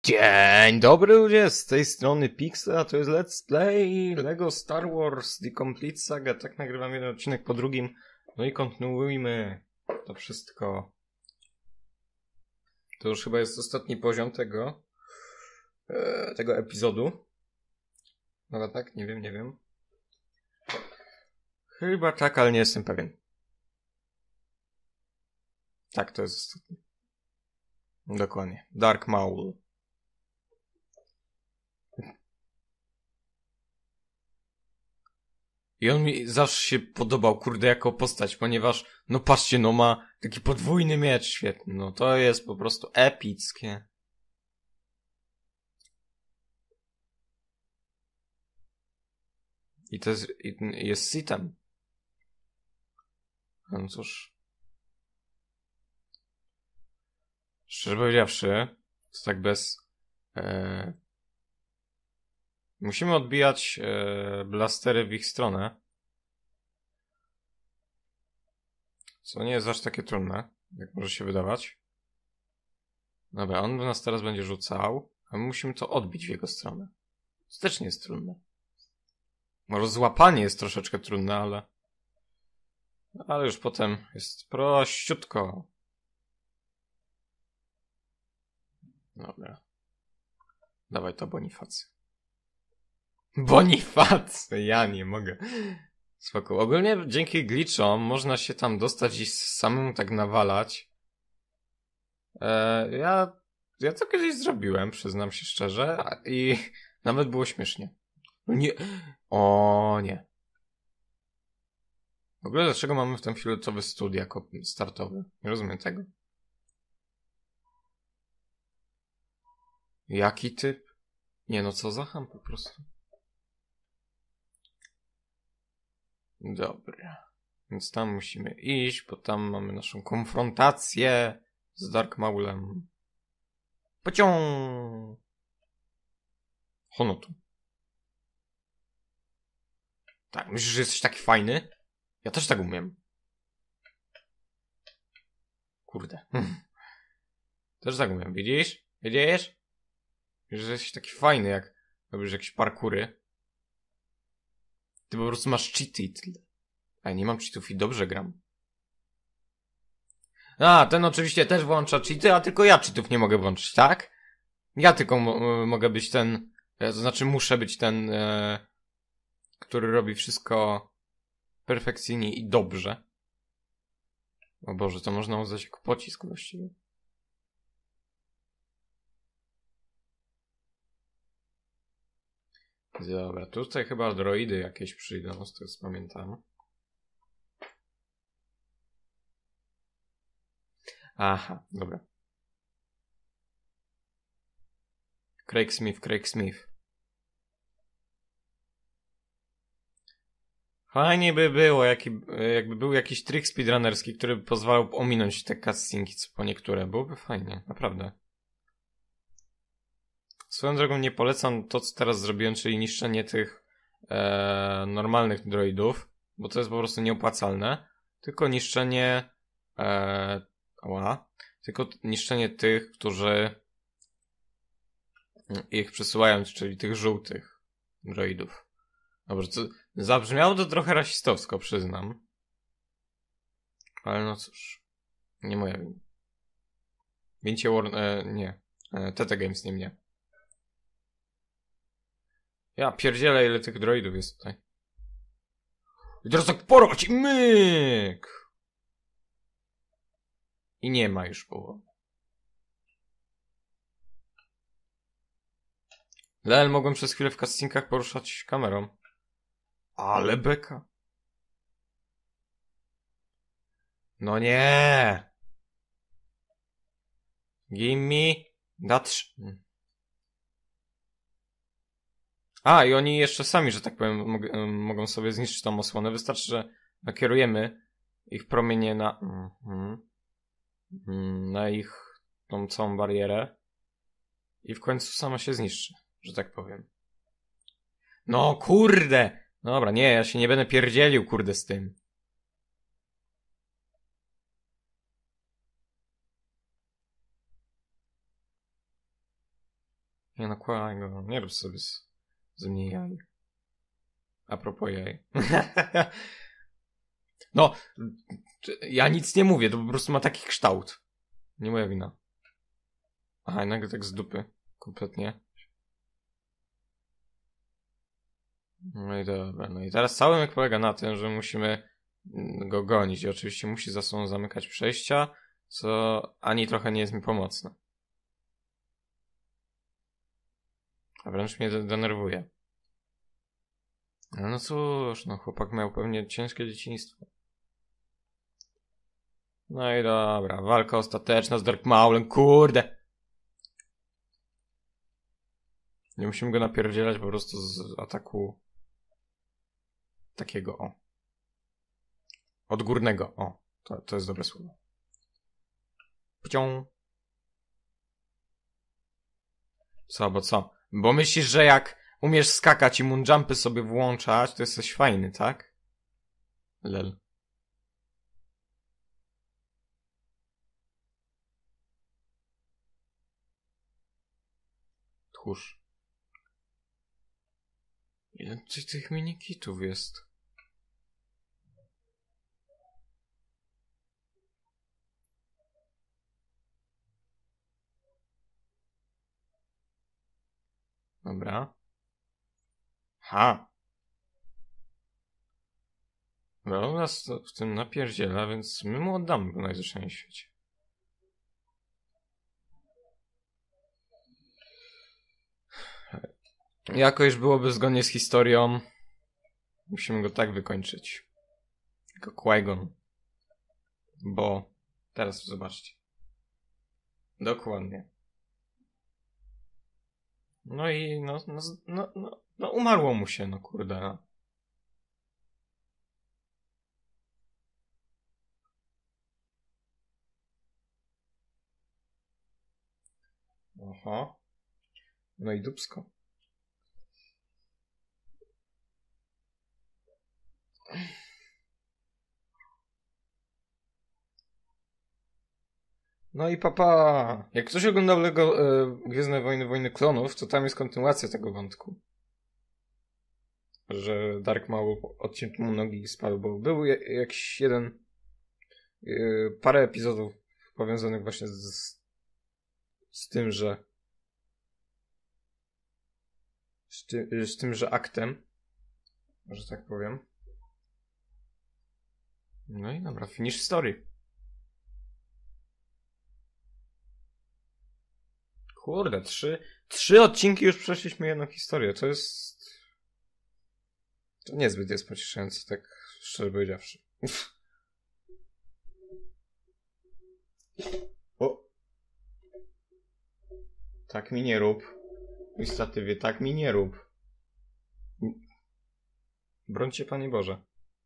Dzień dobry ludzie, z tej strony Pixel, a to jest Let's Play LEGO Star Wars The Complete Saga. Tak nagrywam jeden odcinek po drugim, no i kontynuujmy to wszystko. To już chyba jest ostatni poziom tego epizodu. No tak, nie wiem. Chyba tak, ale nie jestem pewien. Tak, to jest ostatni. Dokładnie. Dark Maul. I on mi zawsze się podobał, kurde, jako postać, ponieważ, no patrzcie, no ma taki podwójny miecz świetny, no to jest po prostu epickie. I to jest Sithem. No cóż. Szczerze powiedziawszy, to tak musimy odbijać blastery w ich stronę. Co nie jest aż takie trudne, jak może się wydawać. Dobra, on nas teraz będzie rzucał, a my musimy to odbić w jego stronę. To też nie jest trudne. Może złapanie jest troszeczkę trudne, ale już potem jest prościutko. Dobra. Dawaj to Bonifacy. Bonifacy! Ja nie mogę. Spoko. Ogólnie dzięki glitchom można się tam dostać i samemu tak nawalać. Ja to kiedyś zrobiłem, przyznam się szczerze, i nawet było śmiesznie. Nie. O nie. W ogóle dlaczego mamy w tym fioletowy stód jako startowy? Nie rozumiem tego. Jaki typ? Nie no, co za ham po prostu. Dobra. Więc tam musimy iść, bo tam mamy naszą konfrontację z Dark Maulem. Pociąg! Honotu. Tak, myślisz, że jesteś taki fajny? Ja też tak umiem. Kurde. Też tak umiem, widzisz? Widzisz? Że jesteś taki fajny, jak robisz jakieś parkury. Ty po prostu masz cheaty i tyle. A ja nie mam cheatów i dobrze gram. A, ten oczywiście też włącza cheaty, a tylko ja cheatów nie mogę włączyć, tak? Ja tylko mogę być ten... To znaczy muszę być ten, który robi wszystko perfekcyjnie i dobrze. O Boże, to można uznać jako pocisk właściwie. Dobra, tutaj chyba droidy jakieś przyjdą, z tego co pamiętam. Aha, dobra. Craig Smith. Fajnie by było, jakby był jakiś trik speedrunnerski, który by pozwalał ominąć te cutscenki, co po niektóre. Byłoby fajnie, naprawdę. Swoją drogą nie polecam to, co teraz zrobiłem, czyli niszczenie tych normalnych droidów, bo to jest po prostu nieopłacalne. Tylko niszczenie tych, którzy ich przesyłają, czyli tych żółtych droidów. Dobrze, to zabrzmiało to trochę rasistowsko, przyznam. Ale no cóż, nie moja wina. Wincie nie. TT Games, nie mnie. Ja pierdzielę, ile tych droidów jest tutaj. I teraz tak porwać! Myk! I nie ma już połowy. Lel, mogłem przez chwilę w cutscenkach poruszać kamerą. Ale beka. No nie! Gimme that... A, i oni jeszcze sami, że tak powiem, mogą sobie zniszczyć tą osłonę. Wystarczy, że nakierujemy ich promienie na ich tą całą barierę i w końcu sama się zniszczy, że tak powiem. No kurde! Dobra, nie, ja się nie będę pierdzielił, kurde, z tym. Nie no, Qui-Gon, nie rób sobie z mnie jaj. A propos jaj. No, ja nic nie mówię, to po prostu ma taki kształt. Nie moja wina. Aha, nagle tak z dupy. Kompletnie. No i dobra, no i teraz cały myk polega na tym, że musimy go gonić i oczywiście musi za sobą zamykać przejścia, co ani trochę nie jest mi pomocne. A wręcz mnie denerwuje. No cóż, no chłopak miał pewnie ciężkie dzieciństwo. No i dobra, walka ostateczna z Dark Maulem, kurde! Nie musimy go napierdzielać po prostu z ataku takiego, o. Odgórnego, o. To jest dobre słowo. Pcią. Co, bo co? Bo myślisz, że jak umiesz skakać i moonjumpy sobie włączać, to jesteś fajny, tak? Lel. Tchórz. Ile tych minikitów jest? Dobra. Ha! Dobra, on nas w tym napierdziela, więc my mu oddamy go najzwyczajniej w świecie. Jakoś byłoby zgodnie z historią. Musimy go tak wykończyć. Jako Qui-Gon. Bo... Teraz zobaczcie. Dokładnie. No i no umarło mu się, no kurde. No. Oho. No i dupsko. No i papa. Jak ktoś oglądał Lego Gwiezdne Wojny, Wojny Klonów, to tam jest kontynuacja tego wątku. Że Dark Maul odcięto mu nogi i spadł, bo był jakiś jeden parę epizodów powiązanych właśnie z tym, że z tym, że aktem, że tak powiem. No i dobra, finish story. Kurde, trzy odcinki już przeszliśmy jedną historię. To niezbyt jest pocieszające, tak szczerze powiedziawszy. O! Tak mi nie rób. Istatywie, tak mi nie rób. Broń cię, Panie Boże.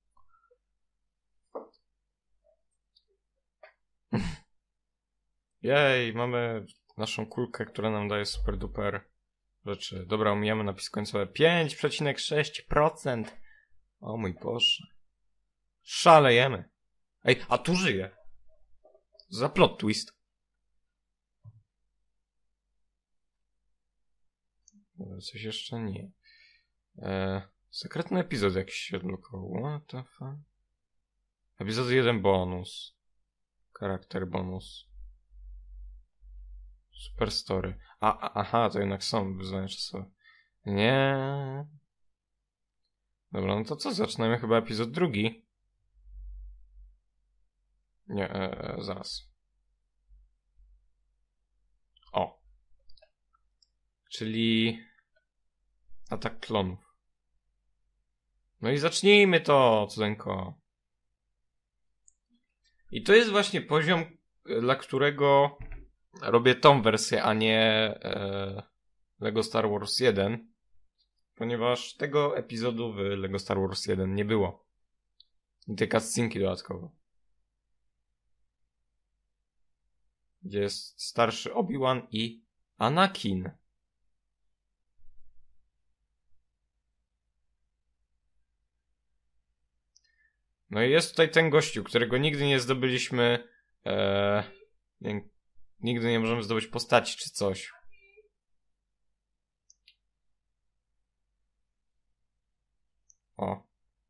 Jej, mamy naszą kulkę, która nam daje super duper rzeczy. Dobra, omijamy napis końcowy. 5,6%. O mój Boże. Szalejemy. Ej, a tu żyje. Za plot twist. Dobra, coś jeszcze nie. Sekretny epizod jakiś się odblokował. What the fuck? Epizod 1 bonus. Charakter bonus. Super story. Aha, to jednak są wyzwania czasowe. Nie. Dobra, no to co? Zaczynamy chyba epizod 2. Nie, zaraz. O. Czyli atak klonów. No i zacznijmy to, cudeńko. I to jest właśnie poziom, dla którego robię tą wersję, a nie Lego Star Wars 1, ponieważ tego epizodu w Lego Star Wars 1 nie było. I te cutscenki dodatkowo. Gdzie jest starszy Obi-Wan i Anakin. No i jest tutaj ten gościu, którego nigdy nie zdobyliśmy, nigdy nie możemy zdobyć postaci czy coś. o.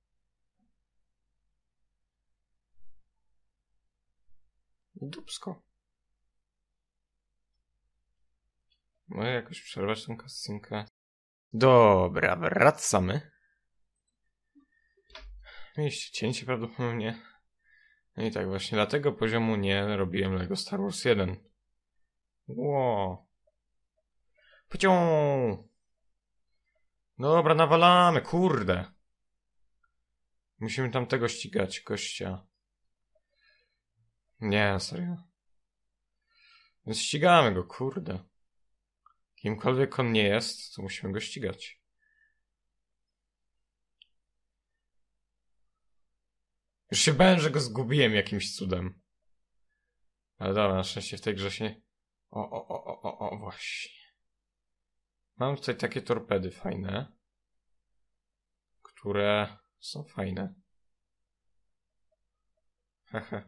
Dupsko. No jakoś przerwać tą kasynkę. Dobra, wracamy. Mieliście cięcie prawdopodobnie. No i tak właśnie dlatego poziomu nie robiłem LEGO Star Wars 1. Ło. Pociąg. Dobra, nawalamy, kurde. Musimy tam tego ścigać, gościa. Nie, serio. Więc ścigamy go, kurde. Kimkolwiek on nie jest, to musimy go ścigać. Już się bałem, że go zgubiłem jakimś cudem. Ale dobra, na szczęście w tej grze się... O, właśnie. Mam tutaj takie torpedy fajne. Które są fajne. Hehe.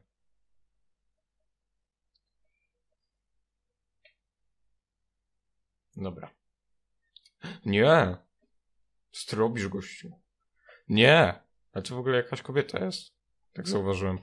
Dobra. Nie! Co ty robisz, gościu? Nie! A czy w ogóle jakaś kobieta jest? Tak zauważyłem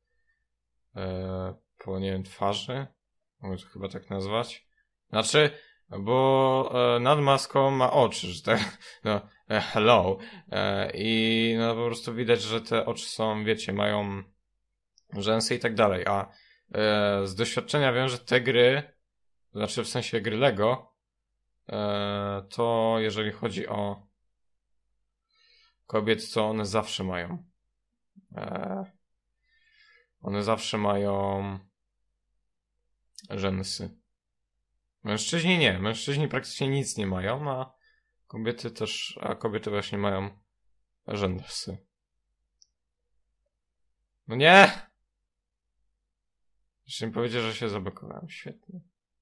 po nie wiem, twarzy. Mogę to chyba tak nazwać. Znaczy, bo nad maską ma oczy, że tak, no, hello. I no po prostu widać, że te oczy są, wiecie, mają rzęsy i tak dalej. A z doświadczenia wiem, że te gry, znaczy w sensie gry Lego, to jeżeli chodzi o kobiet, to one zawsze mają rzęsy. Mężczyźni nie. Mężczyźni praktycznie nic nie mają, a kobiety właśnie mają rzęsy. No nie! Jeszcze mi powiedział, że się zablokowałem. Świetnie.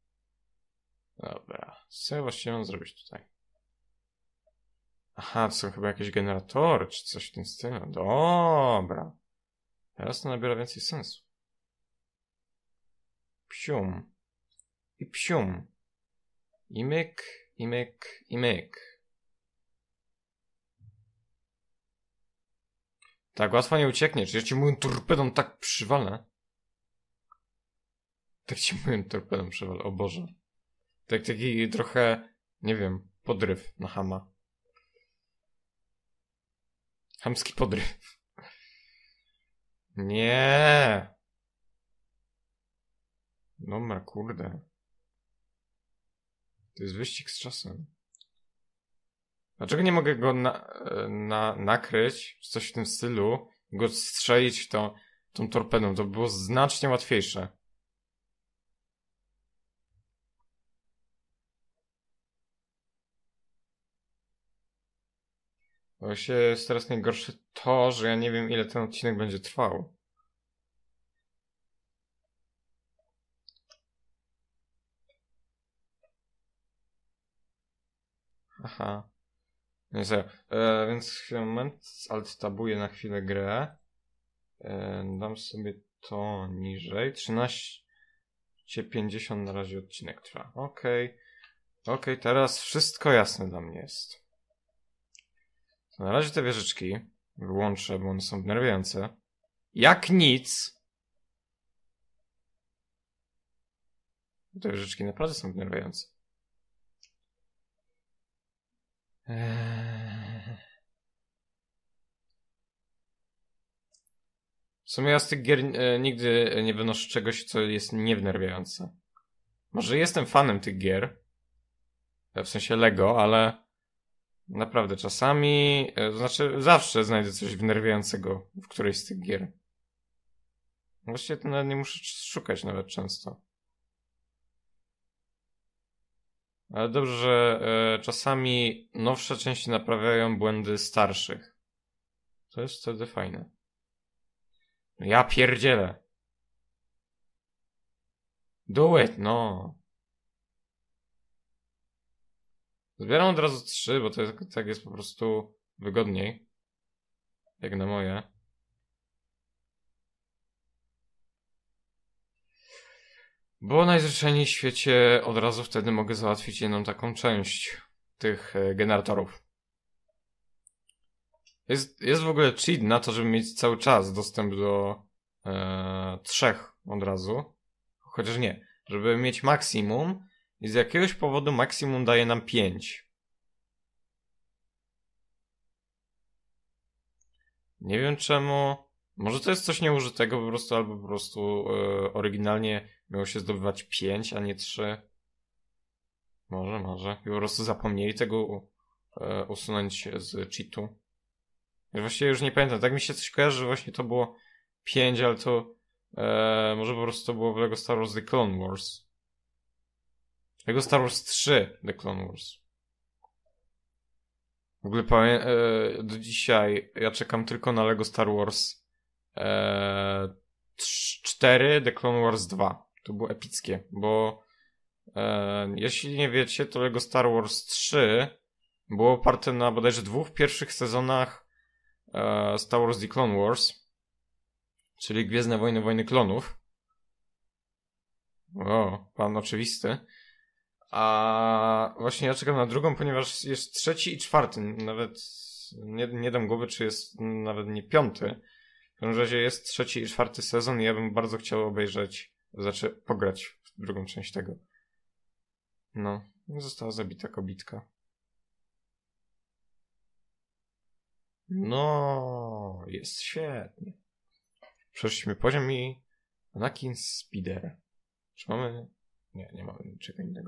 Dobra. Co ja właściwie mam zrobić tutaj? Aha, to są chyba jakieś generatory, czy coś w tym stylu. Dobra. Teraz to nabiera więcej sensu. Psium. I psium. I myk, i myk, i myk. Tak łatwo nie uciekniesz. Ja ci moją torpedą tak przywalę. Tak ci moją torpedą przywalę. O Boże. Tak taki trochę, nie wiem, podryw na chama. Chamski podryw. Nie. Dobra, kurde. To jest wyścig z czasem. Dlaczego nie mogę go nakryć, czy coś w tym stylu, go strzelić w tą torpedą? To by było znacznie łatwiejsze. Właśnie jest teraz najgorsze to, że ja nie wiem, ile ten odcinek będzie trwał. Aha. Nie wiem. Więc chwilę, moment. Alt tabuję na chwilę grę. Dam sobie to niżej. 13:50 na razie odcinek trwa. Okej. Okej, teraz wszystko jasne dla mnie jest. To na razie te wieżyczki wyłączę, bo one są denerwujące. Jak nic! Te wieżyczki naprawdę są denerwujące. W sumie ja z tych gier nigdy nie wynoszę czegoś, co jest niewnerwiające. Może jestem fanem tych gier, w sensie Lego, ale naprawdę czasami, znaczy zawsze znajdę coś wnerwiającego w którejś z tych gier. Właściwie to nawet nie muszę szukać nawet często. Ale dobrze, że czasami nowsze części naprawiają błędy starszych. To jest wtedy fajne. Ja pierdzielę. Do it, no. Zbieram od razu 3, bo to jest, tak jest po prostu wygodniej. Jak na moje. Bo najzwyczajniej w świecie od razu wtedy mogę załatwić jedną taką część tych generatorów. Jest w ogóle cheat na to, żeby mieć cały czas dostęp do 3 od razu. Chociaż nie. Żeby mieć maksimum i z jakiegoś powodu maksimum daje nam 5. Nie wiem czemu. Może to jest coś nieużytego po prostu, albo po prostu oryginalnie miało się zdobywać 5, a nie 3. Może. I po prostu zapomnieli tego usunąć z cheatu. Ja właściwie już nie pamiętam. Tak mi się coś kojarzy, że właśnie to było 5, ale to może po prostu to było w LEGO Star Wars The Clone Wars. LEGO Star Wars 3 The Clone Wars. W ogóle do dzisiaj ja czekam tylko na LEGO Star Wars 4 The Clone Wars 2. To było epickie, bo jeśli nie wiecie, to LEGO Star Wars 3 było oparte na bodajże 2 pierwszych sezonach Star Wars The Clone Wars, czyli Gwiezdne Wojny, Wojny Klonów. O, pan oczywisty. A właśnie ja czekam na drugą, ponieważ jest 3 i 4. Nawet nie dam głowy, czy jest nawet nie 5. W każdym razie jest 3 i 4 sezon i ja bym bardzo chciał obejrzeć, pograć w drugą część tego. No, została zabita kobitka. No, jest świetnie. Przeszliśmy poziom i Anakin Speeder. Czy mamy... Nie mamy niczego innego.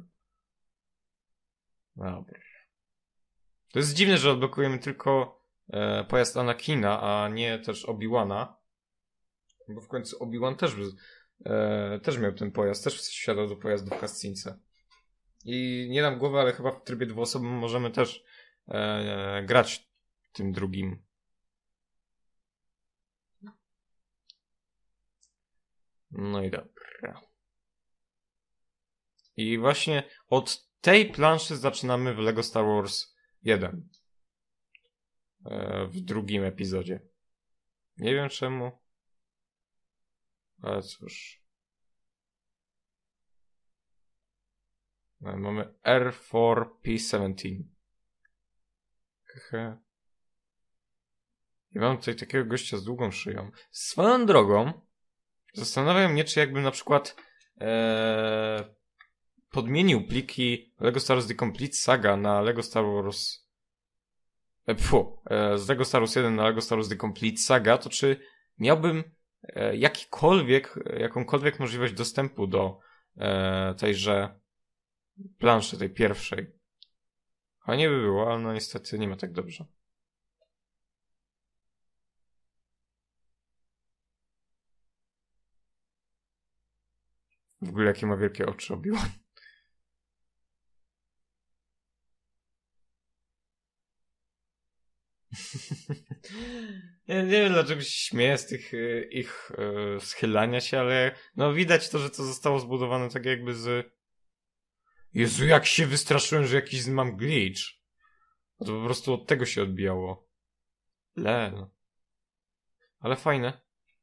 Dobra. To jest dziwne, że odblokujemy tylko pojazd Anakina, a nie też Obi-Wana. Bo w końcu Obi-Wan też miał ten pojazd, też wsiadał do pojazdu w cutscence. I nie dam głowy, ale chyba w trybie dwuosobowym możemy też grać tym drugim. No i dobra. I właśnie od tej planszy zaczynamy w LEGO Star Wars 1. W drugim epizodzie. Nie wiem czemu. Ale cóż. Mamy R4P17. Hehe. I mam tutaj takiego gościa z długą szyją. Swoją drogą zastanawiam mnie, czy jakbym na przykład podmienił pliki LEGO Star Wars The Complete Saga na LEGO Star Wars z LEGO Star Wars 1 na LEGO Star Wars The Complete Saga, to czy miałbym jakąkolwiek możliwość dostępu do tejże planszy, tej pierwszej. A nie by było, ale no niestety nie ma tak dobrze. W ogóle jakie ma wielkie oczy Obi-Wan. Nie wiem dlaczego się śmieję z tych ich schylania się, ale no widać to, że to zostało zbudowane tak jakby z... Jezu, jak się wystraszyłem, że jakiś mam glitch. A to po prostu od tego się odbijało. Lel. Ale fajne.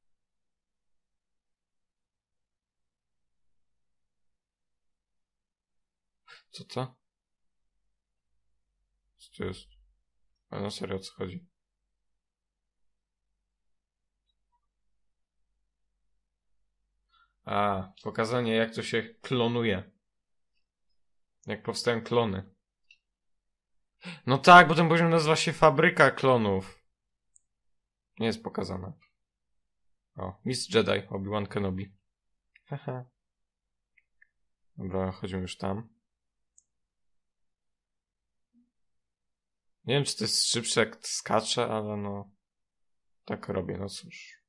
Co to? Co to jest? A na serio, o co chodzi? A, pokazanie jak to się klonuje. Jak powstają klony. No tak, bo ten poziom nazywa się Fabryka Klonów. Nie jest pokazane. O, Mistrz Jedi, Obi-Wan Kenobi. Haha. Dobra, chodzimy już tam. Nie wiem, czy to jest szybsze jak skacze, ale no... Tak robię, no cóż.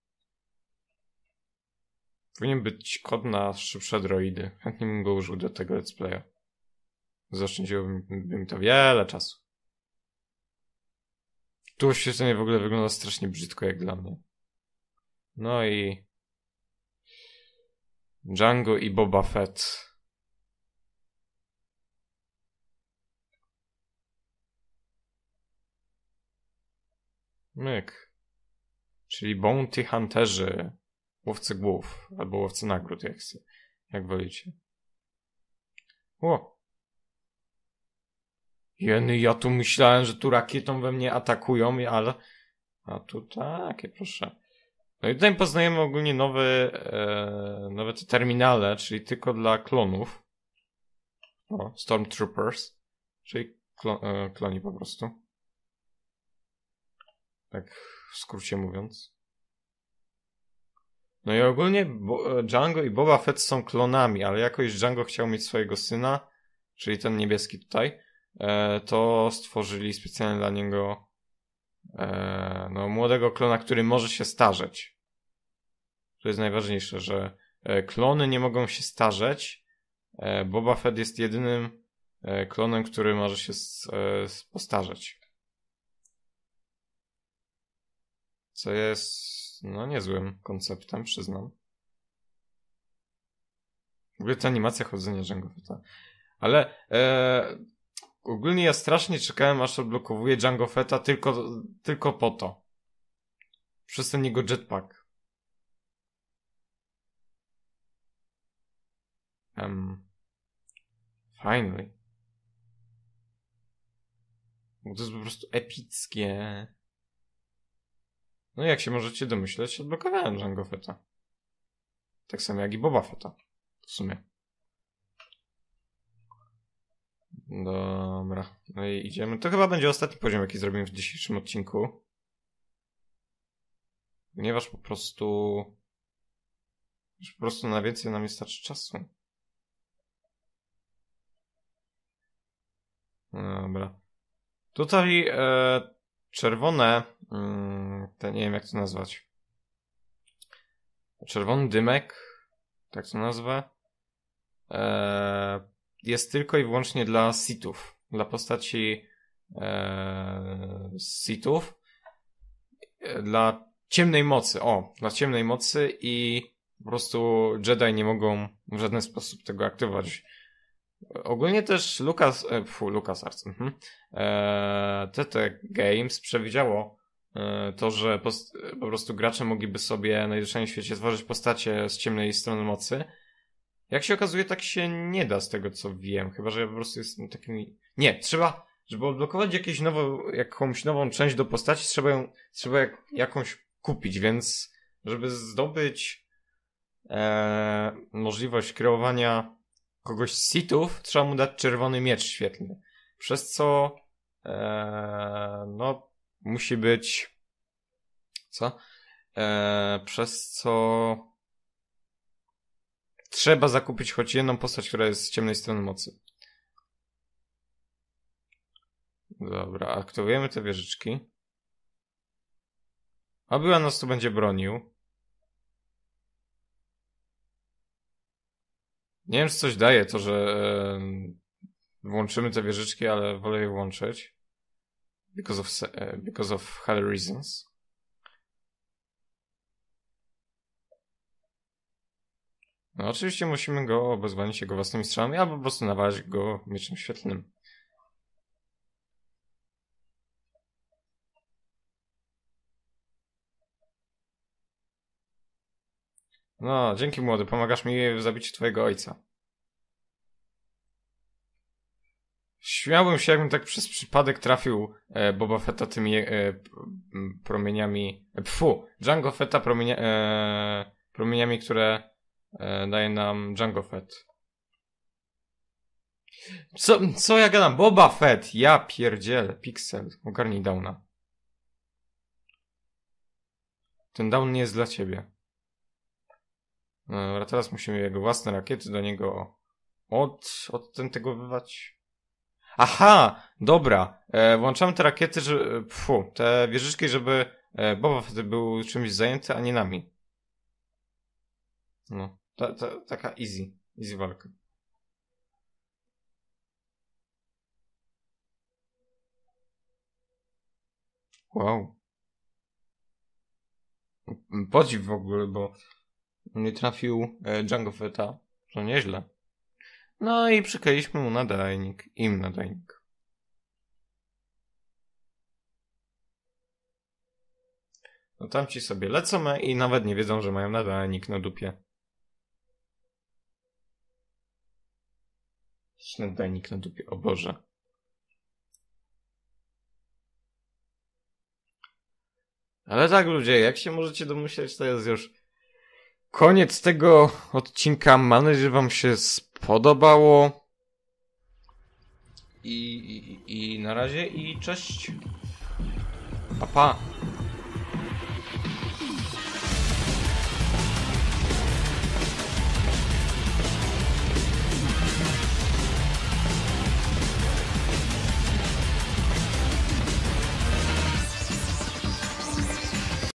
Powinien być kod na szybsze droidy. Chętnie bym go użył do tego let's playa. Zaoszczędziłoby mi to wiele czasu. Tu oświetlenie w ogóle wygląda strasznie brzydko jak dla mnie. No i... Django i Boba Fett. Myk. Czyli bounty hunterzy. Łowcy głów. Albo łowcy nagród, jak wolicie. O! Jeny, ja tu myślałem, że tu rakietą we mnie atakują, ale... A tu takie, proszę. No i tutaj poznajemy ogólnie nowe te terminale, czyli tylko dla klonów. O, Stormtroopers. Czyli kloni po prostu. Tak w skrócie mówiąc. No i ogólnie Django i Boba Fett są klonami, ale jakoś Django chciał mieć swojego syna, czyli ten niebieski tutaj, to stworzyli specjalnie dla niego no, młodego klona, który może się starzeć. To jest najważniejsze, że klony nie mogą się starzeć. Boba Fett jest jedynym klonem, który może się postarzeć. Co jest no niezłym konceptem, przyznam. W ogóle ta animacja chodzenia Jango Fetta. Ale ogólnie ja strasznie czekałem, aż odblokowuje Jango Fetta tylko po to. Przez ten jego jetpack. Finally. Bo to jest po prostu epickie. No jak się możecie domyśleć, odblokowałem Jango Fetta. Tak samo jak i Boba Fetta. W sumie. Dobra. No i idziemy. To chyba będzie ostatni poziom, jaki zrobimy w dzisiejszym odcinku. Ponieważ po prostu na więcej nam nie starczy czasu. Dobra. Tutaj czerwone, to nie wiem jak to nazwać. Czerwony dymek, tak to nazwę, jest tylko i wyłącznie dla Sithów. Dla postaci Sithów. Dla ciemnej mocy. O, dla ciemnej mocy i po prostu Jedi nie mogą w żaden sposób tego aktywować. Ogólnie też LucasArts. TT Games przewidziało to, że po prostu gracze mogliby sobie najzwyczajniej w świecie tworzyć postacie z ciemnej strony mocy. Jak się okazuje, tak się nie da z tego, co wiem. Chyba, że ja po prostu jestem takim... Nie, trzeba, żeby odblokować jakąś nową część do postaci, trzeba jakąś kupić, więc żeby zdobyć możliwość kreowania kogoś z Sithów, trzeba mu dać czerwony miecz świetlny. Przez co no musi być przez co trzeba zakupić choć jedną postać, która jest z ciemnej strony mocy. Dobra, aktywujemy te wieżyczki. Obi-Wan nas tu będzie bronił. Nie wiem, czy coś daje to, że włączymy te wieżyczki, ale wolę je włączyć. Because of hell reasons. No oczywiście musimy go obezwładnić jego własnymi strzałami, albo po prostu nawalać go mieczem świetlnym. No, dzięki młody, pomagasz mi w zabiciu twojego ojca. Śmiałbym się, jakbym tak przez przypadek trafił Boba Fetta tymi promieniami... Jango Fetta promieniami, które daje nam Jango Fett. Co ja gadam? Boba Fett! Ja pierdzielę. Pixel. Ogarnij Downa. Ten Down nie jest dla ciebie. Dobra, teraz musimy jego własne rakiety do niego odtentegowywać. Aha! Dobra. Włączamy te rakiety, te wieżyczki, żeby Boba Fett był czymś zajęty, a nie nami. No. Taka easy walka. Wow. Podziw w ogóle, bo nie trafił Jango Fetta. To nieźle. No i przykleiliśmy mu nadajnik. Nadajnik. No tamci sobie lecą i nawet nie wiedzą, że mają nadajnik na dupie. Nadajnik na dupie, o Boże. Ale tak, ludzie, jak się możecie domyśleć, to jest już koniec tego odcinka. Mam nadzieję, że wam się spodobało. I na razie i cześć. Pa, pa.